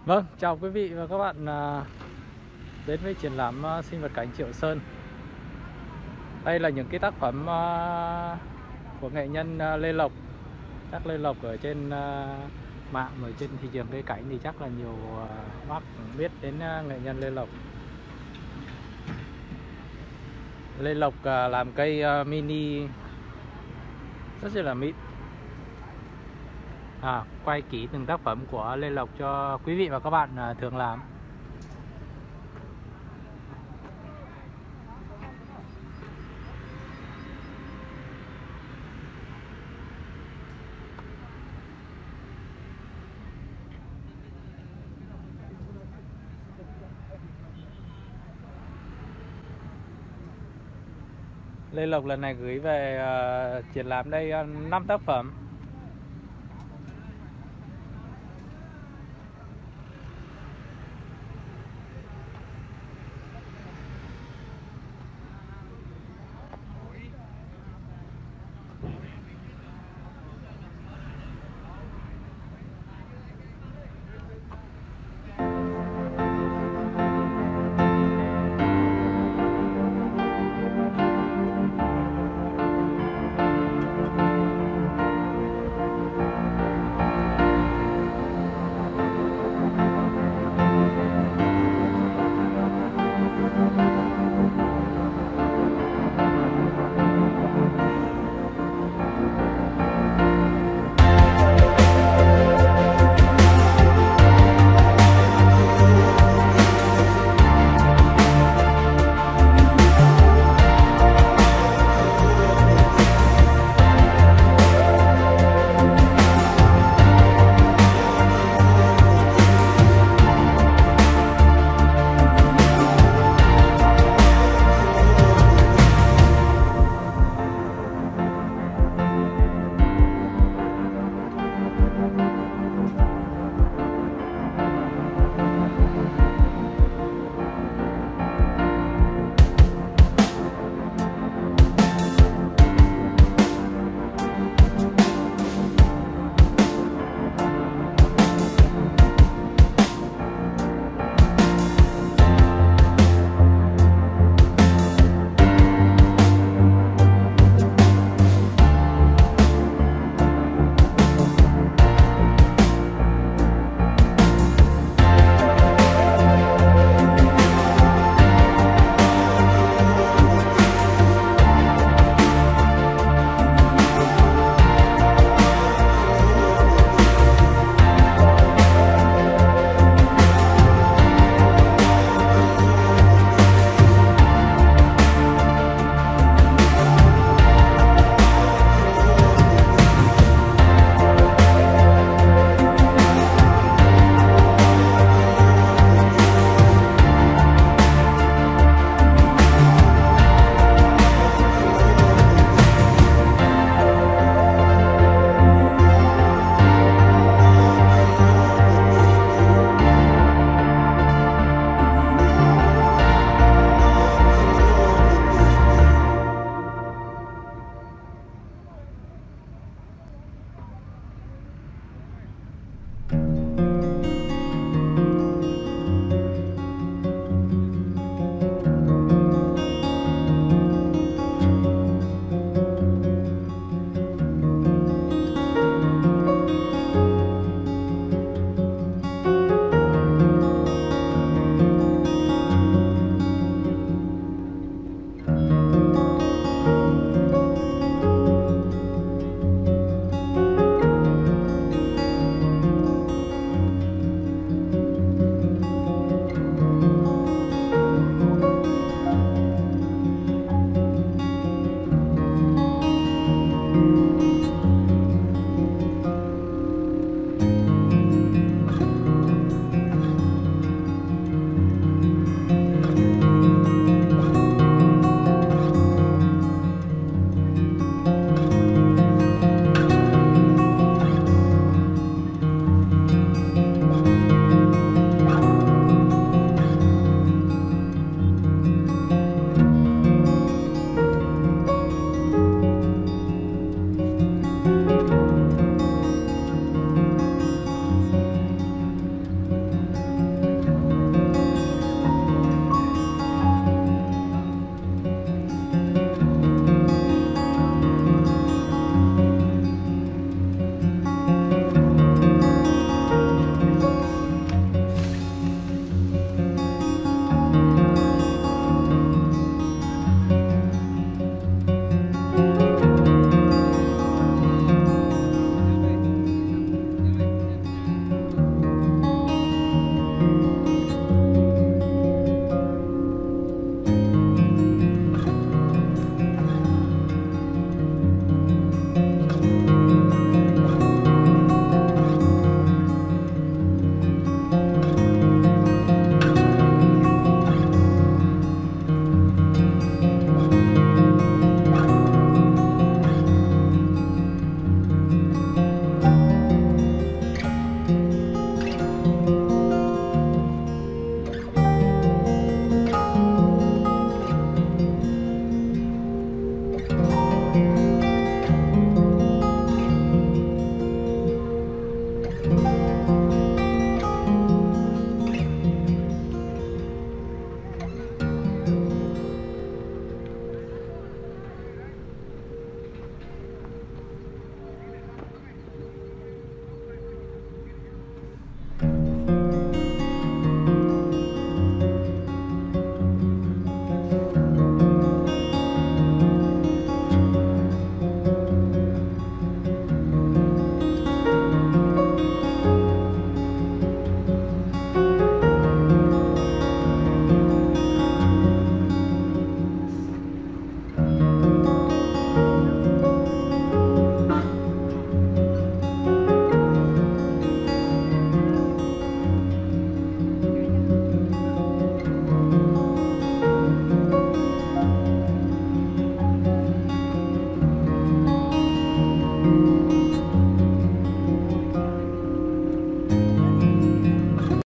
Vâng, chào quý vị và các bạn đến với triển lãm sinh vật cảnh Triệu Sơn. Đây là những cái tác phẩm của nghệ nhân Lê Lộc. Chắc Lê Lộc ở trên mạng, ở trên thị trường cây cảnh thì chắc là nhiều bác cũng biết đến nghệ nhân Lê Lộc. Lê Lộc làm cây mini rất là mịn. Quay kỹ từng tác phẩm của Lê Lộc cho quý vị và các bạn thường làm. Lê Lộc lần này gửi về triển lãm đây 5 tác phẩm.